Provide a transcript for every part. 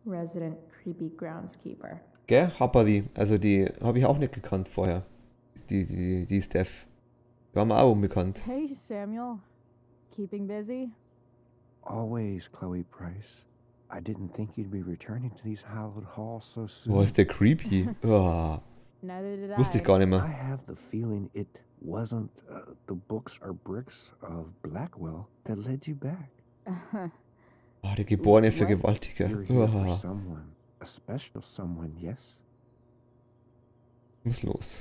Resident creepy groundskeeper. Gell? Happerdi. Also die habe ich auch nicht gekannt vorher. Die Steph. Die war mir auch unbekannt. Hey, Samuel. Keeping busy? Always, Chloe Price. I didn't think you'd be returning to these hallowed halls so soon. Boah, ist der creepy. Oh, Neither did wusste ich I. gar nicht I mehr. have the feeling it wasn't the books or bricks of Blackwell that led you back. Oh, der geborene What? Vergewaltiger. You're here for Oh, someone, a special someone, yes? muss los.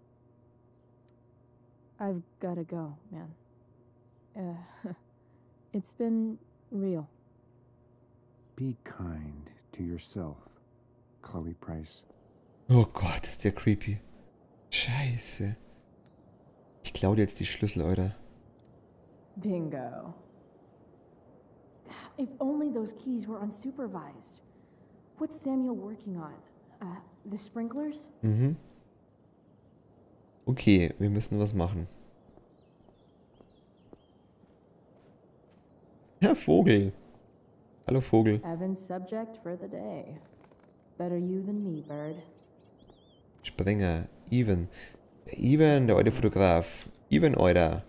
I've gotta go, man. It's been real. Be kind to yourself, Chloe Price. Oh Gott, ist der creepy. Scheiße. Ich klaue dir jetzt die Schlüssel, Alter. Bingo. If only those keys were unsupervised. What's Samuel working on? The sprinklers? Mhm. Okay, wir müssen was machen. Ja, Vogel. Hallo Vogel. Evan's subject for the day. Better you than me, Bird. Springer. Even. Der Even, der alte Fotograf. Even, Alter.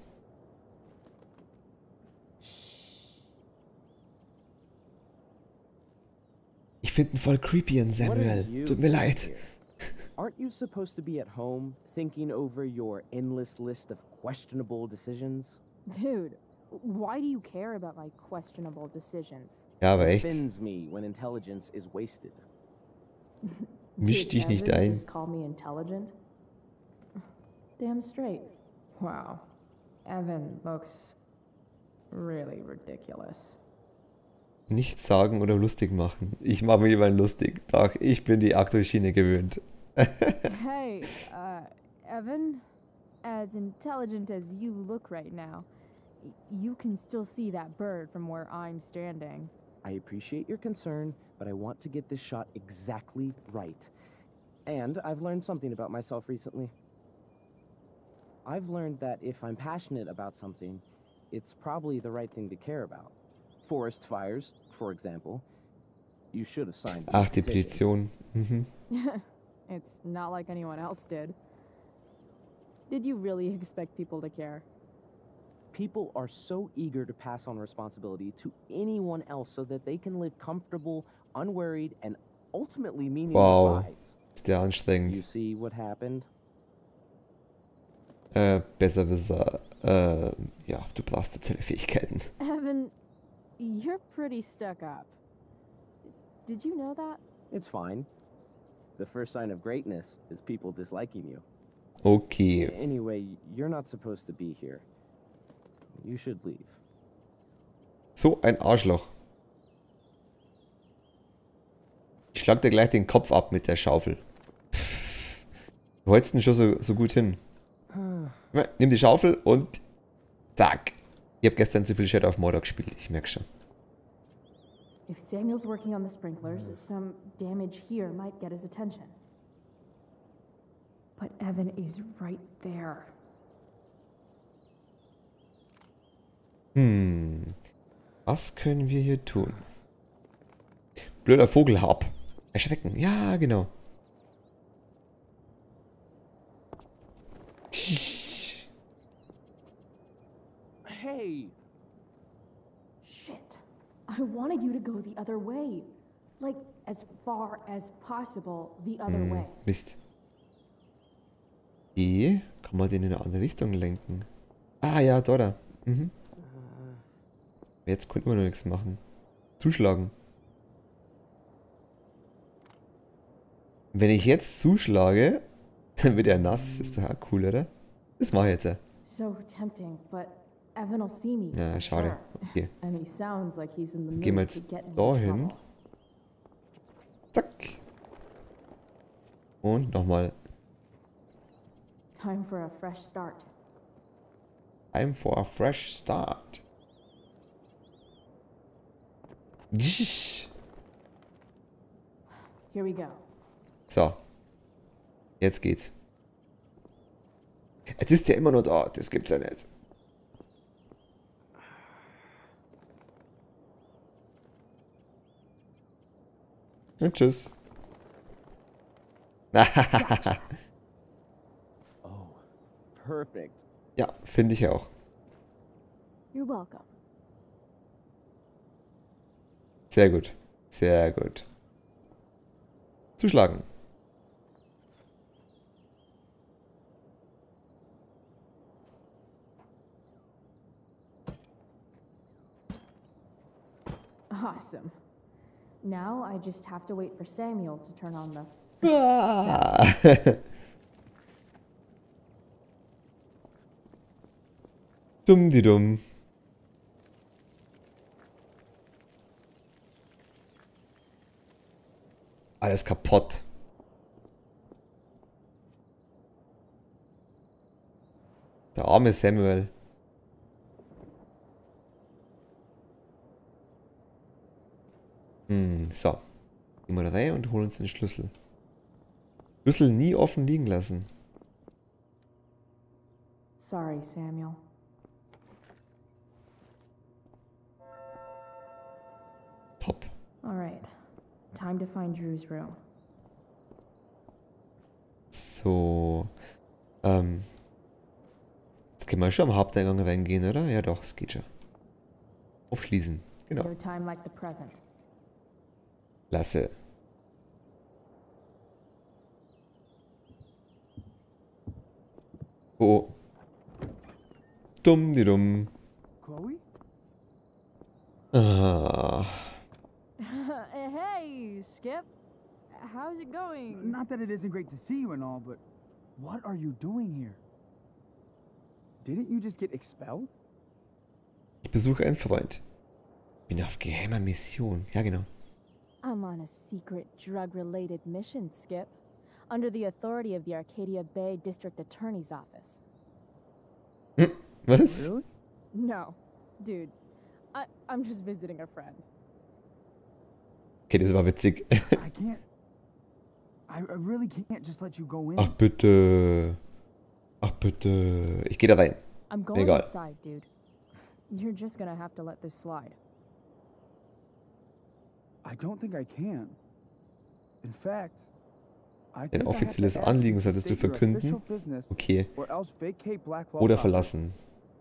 Ich finde ihn voll creepy an Samuel. Tut mir leid. Aren't you supposed to be at home thinking over your endless list of questionable decisions? Dude, why do you care about my questionable decisions? Ja, aber echt. Offends me when intelligence is wasted. Misch Did dich nicht Evan ein. just call me intelligent? Damn straight. Wow. Evan looks really ridiculous. Nichts sagen oder lustig machen. Ich mache mich immer lustig. Doch, ich bin die Aktuellschiene gewöhnt. Hey, Evan, as intelligent as you look right now, you can still see that bird from where I'm standing. I appreciate your concern, but I want to get this shot exactly right. And I've learned something about myself recently. I've learned that if I'm passionate about something, it's probably the right thing to care about. Forest fires, for example. You should have signed the Ach, die petition. Petition. Mhm. It's not like anyone else did. Did you really expect people to care? People are so eager to pass on responsibility to anyone else so that they can live comfortable, unworried, and ultimately meaningless Wow. lives. Ist der You anstrengend. see what happened? Besserwisser. Ja, du brauchst spezielle Fähigkeiten. Evan, you're pretty stuck up. Did you know that? It's fine. The first sign of greatness is people disliking you. Okay. Anyway, you're not supposed to be here. You should leave. So ein Arschloch. Ich schlag dir gleich den Kopf ab mit der Schaufel. Du holst ihn schon so gut hin. Nimm die Schaufel und zack. Ich habe gestern zu viel Shadow of Mordor gespielt, ich merke schon. If Samuel's working on the sprinklers, some damage here might get his attention. But Evan is right there. Was können wir hier tun? Blöder Vogelhab. Erschrecken. Ja, genau. Hey! Shit. I wanted you to go the other way. Like, as far as possible the other way. Mist. Wie kann man den in eine andere Richtung lenken? Ah ja, da. Mhm. Jetzt konnten wir noch nichts machen. Zuschlagen. Wenn ich jetzt zuschlage, dann wird er nass. Ist doch auch cool, oder? Das mache ich jetzt. So tempting, but Evan will see me. Ja, for schade. sure. Okay. And he sounds like he's in the Gehen wir mood to jetzt get into dahin. trouble. Zack. Und nochmal. Time for a fresh start. Time for a fresh start. Here we go. So. Jetzt geht's. Jetzt ist er immer noch da. Das gibt's ja nicht. Und tschüss. Oh, perfect. Ja, finde ich auch. You're welcome. Sehr gut. Sehr gut. Zuschlagen. Awesome. Now I just have to wait for Samuel to turn on the... Ah. Dumm die dumm. Alles kaputt. Der arme Samuel. So. Gehen wir da rein und holen uns den Schlüssel. Schlüssel nie offen liegen lassen. Sorry, Samuel. Top. Alright. Time to find Drew's room. So. Jetzt können wir schon am Haupteingang reingehen, oder? Ja doch, es geht schon. Aufschließen. Genau. No time like the present. Klasse. Oh. Dumm, die dumm. Chloe? Ah. Hey, Skip. How's it going? Not that it isn't great to see you and all, but what are you doing here? Didn't you just get expelled? Ich besuche einen Freund. Bin auf geheimer Mission. Ja, genau. I'm on a secret drug-related mission, Skip. Under the authority of the Arcadia Bay District Attorney's Office. Was? Really? No. Dude. I'm just visiting a friend. Okay, das war witzig. I can't. I really can't just let you go in. Ach bitte. Ach bitte. Ich gehe da rein. I'm going Egal. inside, dude. You're just gonna have to let this slide. I don't think I can. In fact, I Ein think I have offizielles to ask Anliegen you to solltest du state your verkünden. official business Okay. or else vacate Blackwell Oder property. verlassen.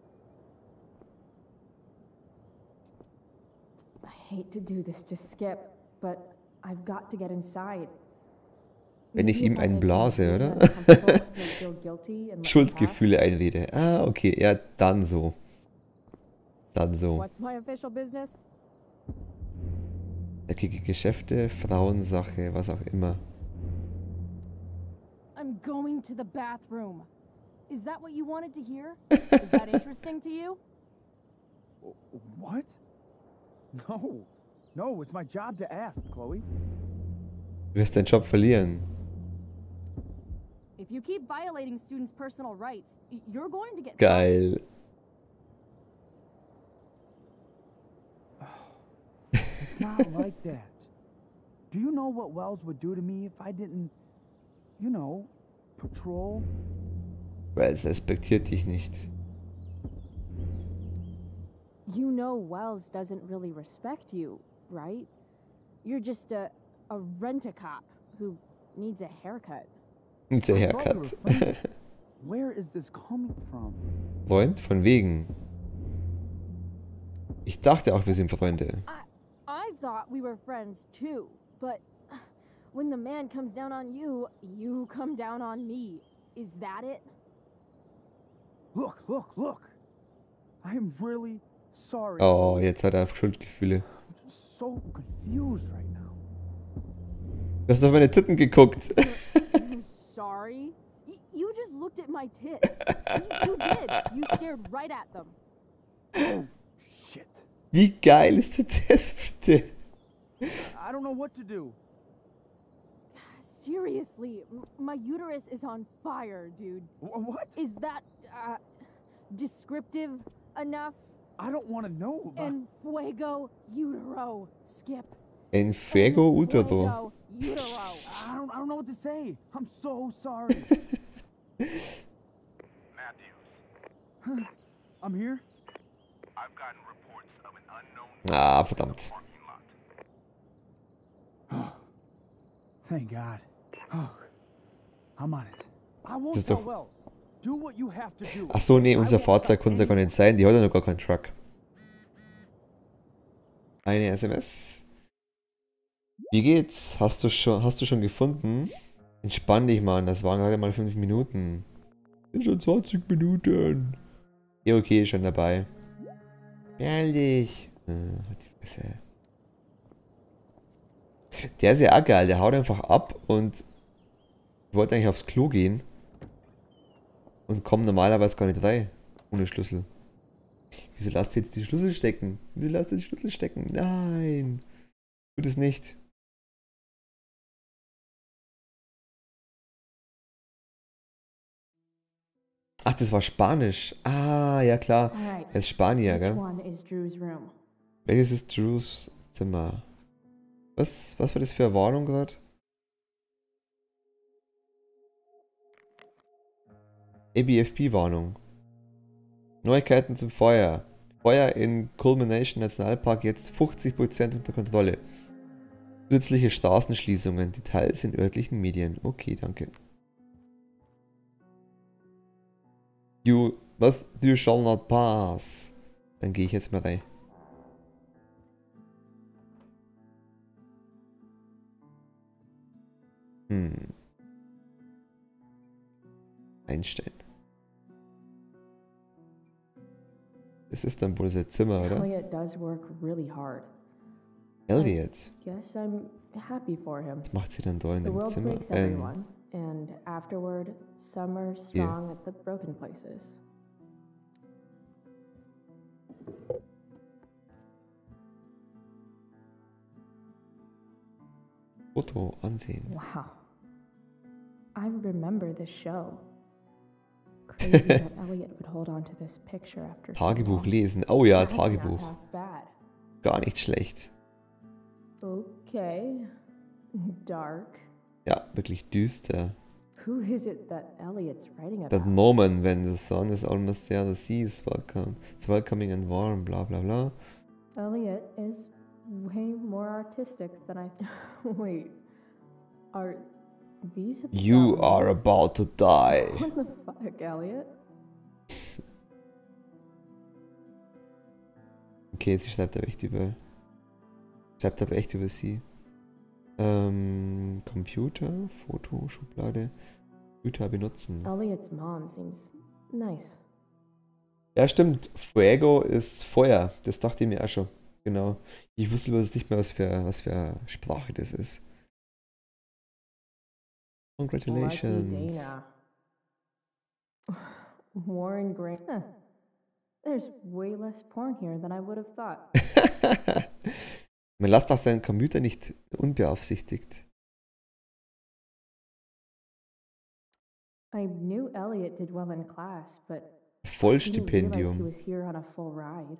I hate to do this to Skip, but I've got to get inside. Wenn ich Maybe ihm if I einen make him blase, really oder? uncomfortable, he'll feel guilty and let me pass. Schuldgefühle einrede. Ah, okay. Ja, dann so. Dann so. What's my official business? Eckige Geschäfte, Frauensache, was auch immer. I'm going to the bathroom. Is that what you wanted to hear? Is that interesting to you? What? No. No, it's my job to ask, Chloe. Du wirst deinen Job verlieren. If you keep violating students' personal rights, you're going to get Geil. It's not like that. Do you know what Wells would do to me if I didn't, you know, patrol? Weil es respektiert dich nicht. You know Wells doesn't really respect you, right? You're just a rent-a-cop who needs a haircut. It's a I thought we haircut. were friends. Where is this coming from? Freund? Von wegen. Ich dachte auch, wir sind Freunde. I thought we were friends too, but when the man comes down on you, you come down on me. Is that it? Look, look, look. I'm really sorry. Oh, jetzt hat er Schuldgefühle. I'm just so confused right now. Du hast auf meine Titten geguckt. You sorry? You just looked at my tits. You did. You stared right at them. Oh, shit. Wie geil ist das bitte? I don't know what to do. Seriously, my uterus is on fire, dude. What? Is that descriptive enough? I don't want to know about. En fuego utero, Skip. En fuego En utero. fuego utero. I don't know what to say. I'm so sorry. Matthews, I'm here. I've gotten reports of an unknown Ah, verdammt. parking lot. Thank God. Oh, I'm on it. I won't Das ist tell doch... Wells. Do what you have to do. Ach so, nee, I unser won't Fahrzeug tell kann es ja gar anyone. nicht sein. Die hat ja noch gar keinen Truck. Eine SMS. Wie geht's? Hast du schon gefunden? Entspann dich, Mann. Das waren gerade mal 5 Minuten. Sind schon 20 Minuten. Ja, okay, schon dabei. Ehrlich. Halt die Fresse. Der ist ja auch geil. Der haut einfach ab und ich wollte eigentlich aufs Klo gehen. Und komme normalerweise gar nicht rein. Ohne Schlüssel. Wieso lasst ihr jetzt die Schlüssel stecken? Wieso lasst ihr die Schlüssel stecken? Nein. Tut es nicht. Ach, das war Spanisch. Ah, ja klar. Alright, Er ist Spanier, which gell? one is Drew's room? Welches ist Drews Zimmer? Was war das für eine Warnung gerade? ABFP-Warnung. Neuigkeiten zum Feuer. Feuer in Culmination Nationalpark jetzt 50% unter Kontrolle. Zusätzliche Straßenschließungen. Details in örtlichen Medien. Okay, danke. You shall not pass. Dann gehe ich jetzt mal rein. Einstellen. Das ist dann wohl sein Zimmer, oder? Elliot does work really hard. Elliot. Guess I'm happy for him. Was macht sie dann da in The dem world Zimmer? breaks everyone, and afterward, some are strong at the broken places. Foto ansehen. Wow. I remember this show. Crazy that Elliot would hold on to this picture after so Tagebuch long. lesen. Oh ja, That's not Tagebuch. half bad. Gar nicht schlecht. Okay. Dark. Ja, wirklich düster. Who is it that Elliot's writing That about? moment when the sun is almost there, the sea is welcoming and warm, bla bla bla. Elliot is way more artistic than I. Wait. Are these? You about me? are about to die. What the fuck, Elliot? Okay, sie schreibt aber echt über. Schreibt aber echt über sie. Computer, Foto, Schublade. Computer benutzen. Elliot's mom seems nice. Ja, stimmt. Fuego ist Feuer. Das dachte ich mir auch schon. Genau. Ich wusste bloß nicht mehr, was für eine Sprache das ist. Lucky Congratulations. Dana. Warren Grant. Huh. There's way less porn here than I would have thought. Man lasst auch seinen Computer nicht unbeaufsichtigt. I knew Elliot did well in class, but I didn't realize he Vollstipendium. was here on a full ride.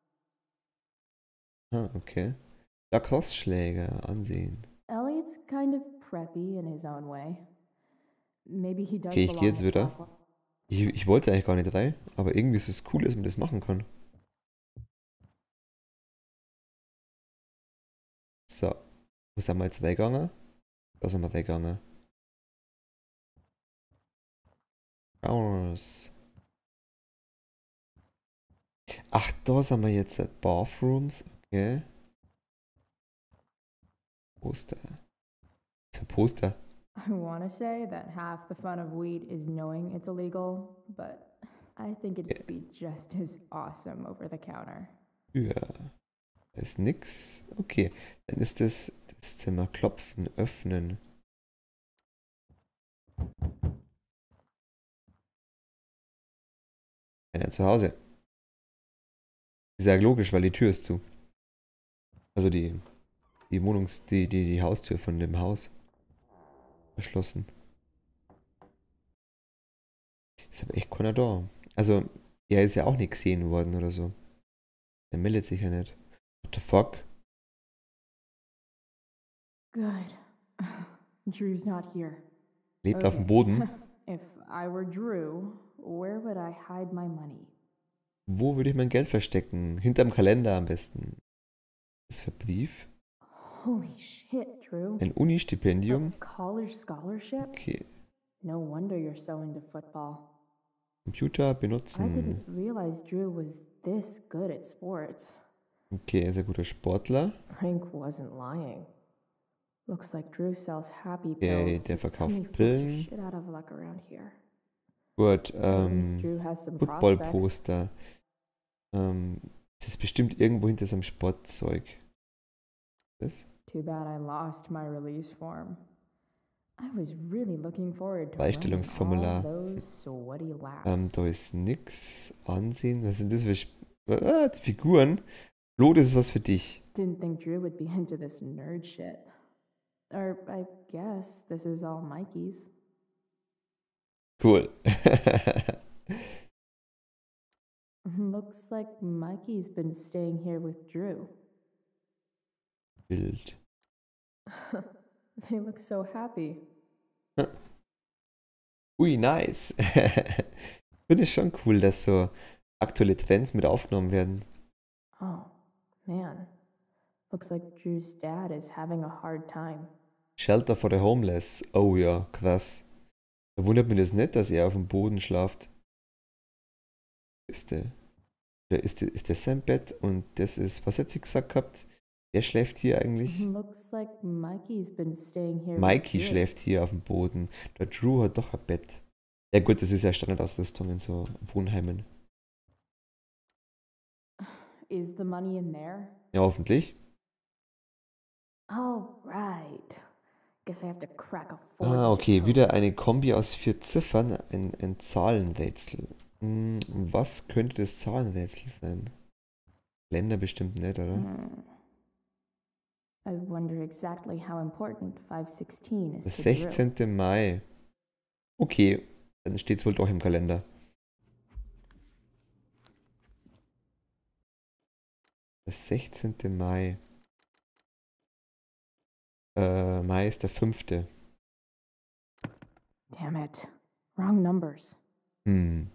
Ah, okay. Lacrosse-Schläger ansehen. Elliot's kind of preppy in his own way. Maybe he does Okay, ich belong gehe jetzt at wieder. Blackwell. Ich wollte eigentlich gar nicht rein, aber irgendwie ist es cool, dass man das machen kann. So. Wo sind wir jetzt reingegangen? Da sind wir reingegangen. Showers. Ach, da sind wir jetzt at Bathrooms. Okay. Poster. Was für Poster? I want to say that half the fun of weed is knowing it's illegal, but I think it'd be just as awesome over the counter. Ja. Da ist nix. Okay. Dann ist das Zimmer klopfen, öffnen. Einer zu Hause. Ist ja logisch, weil die Tür ist zu. Also die Haustür von dem Haus. Verschlossen. Ist aber echt keiner da. Also, er ist ja auch nicht gesehen worden oder so. Der meldet sich ja nicht. What the fuck? Good. Drew's not here. Lebt auf dem Okay. Boden. If I were Drew, where would I hide my money? Wo würde ich mein Geld verstecken? Hinterm Kalender am besten. Was für ein Brief? Holy shit, Drew? Ein Uni-Stipendium. A college scholarship? Okay. No wonder you're so into football. Computer I benutzen. didn't realize Drew was this good at sports. Okay, er ist ein guter Sportler. Frank wasn't lying. Looks like Drew sells happy Okay, pills. der that so verkauft many folks are Pillen. shit out of luck around here. Gut, At least Drew has some prospects. Football-Poster. Das ist bestimmt irgendwo hinter seinem Sportzeug. Das? Too bad I lost my release form. I was really looking forward to Freistellungsformular. running all those sweaty laps. Da ist nix. Ansehen. Was sind das für die Figuren? Flo, das ist was für dich. Didn't think Drew would be into this nerd shit. Or I guess this is all Mikey's. Cool. Looks like Mikey's been staying here with Drew. Bild. They look so happy. Ui, nice. Finde ich schon cool, dass so aktuelle Trends mit aufgenommen werden. Oh, man. Looks like Drew's dad is having a hard time. Shelter for the Homeless. Oh ja, krass. Da wundert mich das nicht, dass er auf dem Boden schlaft. Ist der? Oder ist das sein Bett und das ist, was hat sie gesagt gehabt? Wer schläft hier eigentlich? Looks like Mikey's been staying here. Mikey with Drew. schläft hier auf dem Boden. Der Drew hat doch ein Bett. Ja gut, das ist ja Standardausrüstung in so Wohnheimen. Is the money in there? Ja, hoffentlich. All right. Guess I have to crack a 4-digit Okay, code. wieder eine Kombi aus 4 Ziffern, ein Zahlenrätsel. Was könnte das Zahlenrätsel sein? Länder bestimmt nicht, oder? I wonder exactly how important 516 is Der to Drew. 16. Mai. Okay, dann steht es wohl doch im Kalender. Der 16. Mai. Mai ist der 5. Damn it. Wrong numbers. Wie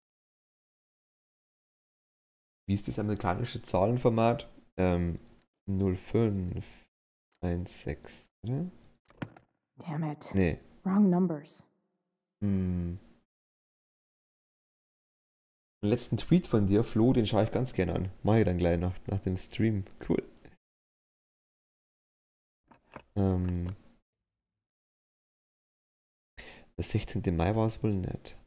ist das amerikanische Zahlenformat? 0516, oder? Damn it. Nee. Wrong numbers. Den letzten Tweet von dir, Flo, den schaue ich ganz gerne an. Mache ich dann gleich nach dem Stream. Cool. Der 16. Mai war es wohl nicht.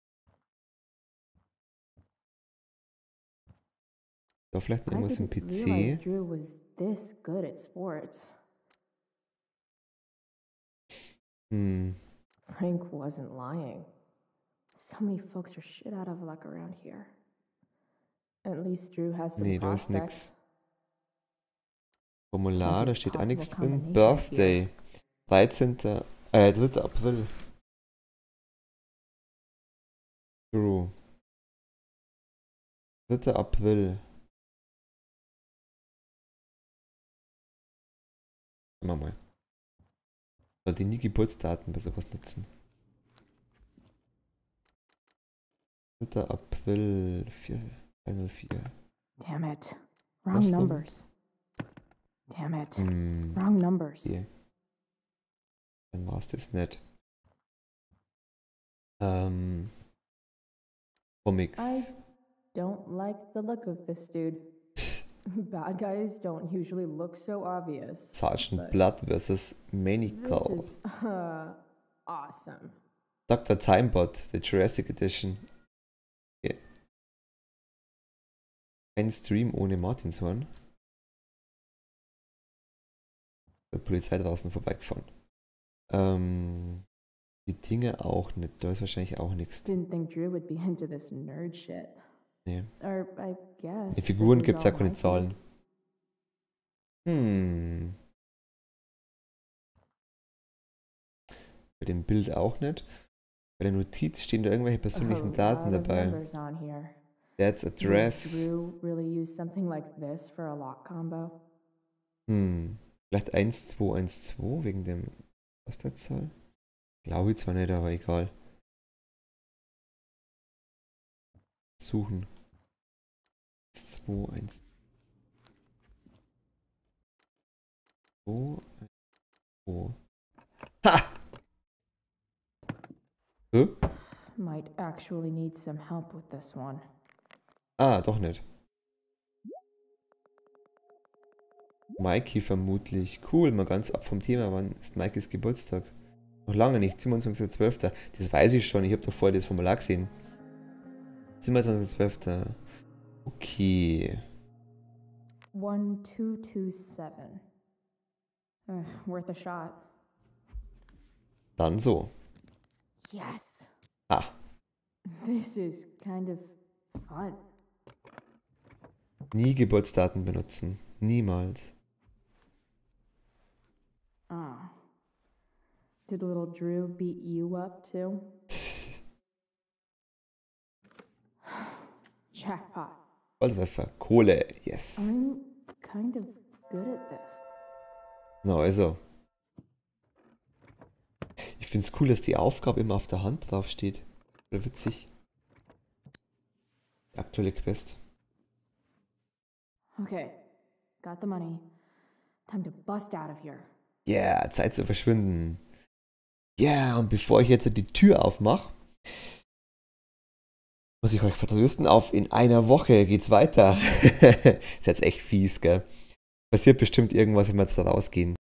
Da vielleicht noch I irgendwas im didn't realize PC. Drew was this good at sports. Frank wasn't lying. So many folks are shit out of luck around here. At least Drew has some Nee, da ist prospects. nix. Formular, da Every steht auch possible nichts drin. combination Birthday. 13. 3. April. True. 3. April. Schauen wir mal. Sollte nie Geburtsdaten bei sowas nutzen. 3. April 404. Damn it. Wrong Was denn? numbers. Damn it. Wrong numbers. Okay. Dann war es das nicht. Comics. I don't like the look of this dude. Bad guys don't usually look so obvious. Sergeant but Blood vs. This Manical. is awesome. Dr. Timebot, the Jurassic Edition. Okay. Ein Stream ohne Martinshorn. Der Polizei draußen vorbeigefahren. Die Dinge auch nicht. Da ist wahrscheinlich auch nichts. Didn't think Drew would be into this nerd shit. Nee. Or I guess. Die Figuren this is gibt es ja all keine Mikey's. Zahlen. Bei dem Bild auch nicht. Bei der Notiz stehen da irgendwelche persönlichen A Daten lot of dabei. numbers on here. Dad's Would Address. Drew really use something like this for a lock combo? Vielleicht 1212 wegen dem Postleitzahl? Glaube ich zwar nicht, aber egal. Suchen. 1212. Oh. Ha! Hä? Might actually need some help with this one. Ah, doch nicht. Mikey vermutlich. Cool, mal ganz ab vom Thema. Wann ist Mikeys Geburtstag? Noch lange nicht. 27.12. Das weiß ich schon. Ich habe doch vorher das Formular gesehen. 27.12. Okay. 1227. Worth a shot. Dann so. Yes. Ah. This is kind of fun. Nie Geburtsdaten benutzen. Niemals. Oh. Did little Drew beat you up too? Jackpot. Volltreffer. Kohle. Yes. I'm kind of good at this. Na, also. Ich finde es cool, dass die Aufgabe immer auf der Hand drauf steht. Voll witzig. Die aktuelle Quest. Okay, got the money. Time to bust out of here. Yeah, Zeit zu verschwinden. Yeah, und bevor ich jetzt die Tür aufmache, muss ich euch vertrösten auf in einer Woche geht's weiter. Ist jetzt echt fies, gell? Passiert bestimmt irgendwas, wenn wir jetzt da rausgehen.